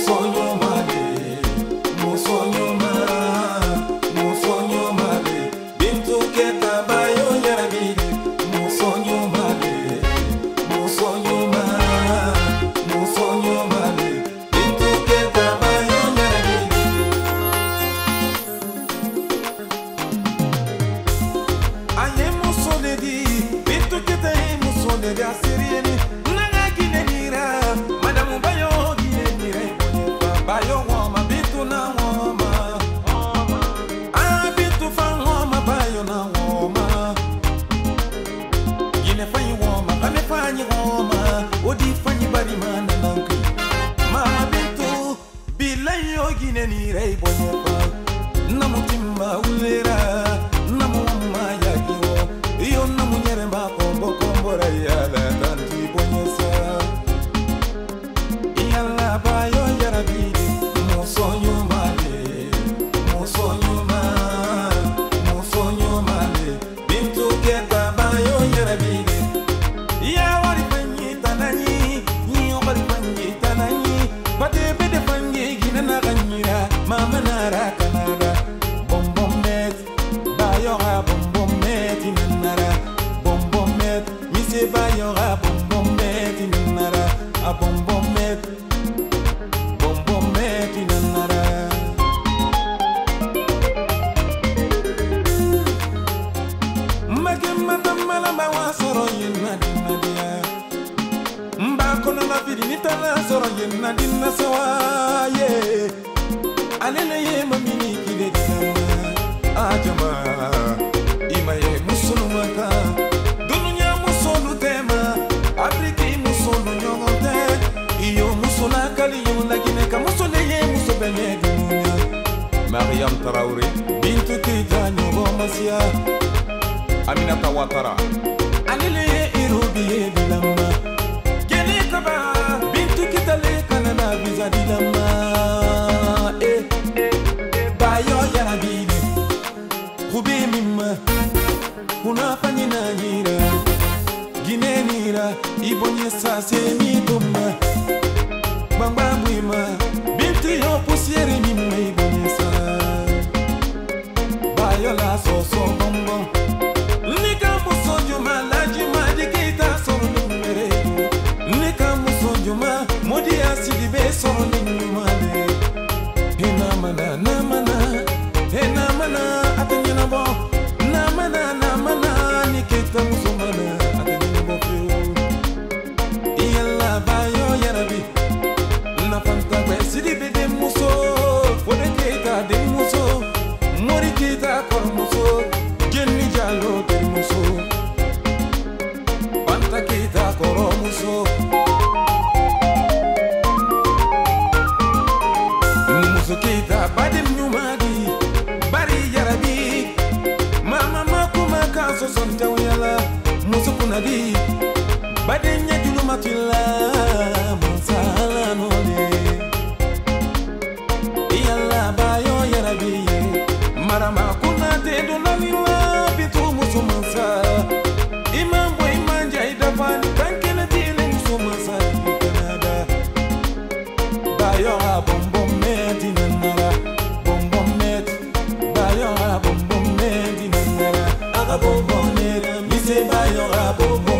Mariam Traoré, Bintou Keita Nyogo Masia, Aminata Ouattara, Alele Irobi Bilamba, Gene Kaba, Bintou Keita le Canada visa Dilamba, Bayo Yarabine, Rubi Mima, Kuna Panina Nira, Guinée Nira, Ibonye Sase Mitumba, Bamba Bwima, Bintou Yo Poussière Mima Ibonye Sa. Bayola so so bonbon Nika musonjuma laji madi keita soro nimere Nika musonjuma modi asidi be soro nimale Hena mana na mana Hena mana atanyana bo Na mana nikita musomana atanyana bo feo Iyala bayo yarabi Na fanta be sidi be de muso Fode keita de muso Mori kita kormuso, Jenny Jalo de muso, Panta kita koromuso, Muso kita badim nyumadi, bari yarabi, Mama makuma kaso sonta uyala, Muso kunadi, badenya julu matila, Mansala nole, Iyala bayo yarabi. Marama kuna te donanila bitu musumansa Imambo imanja idafani kankele tile musumansa Canada Bayo ha bombom meti nanara Bombom meti Bayo ha bombom meti nanara Aga bombom nera Mise bayo ha bombom